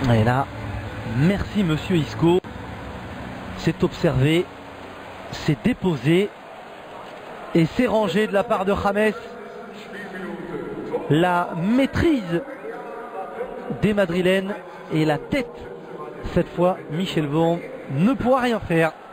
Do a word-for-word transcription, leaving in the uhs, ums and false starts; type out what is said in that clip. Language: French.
Et là, merci monsieur Isco. C'est observé, c'est déposé et c'est rangé de la part de James. La maîtrise des Madrilènes et la tête, cette fois, Michel Vorm ne pourra rien faire.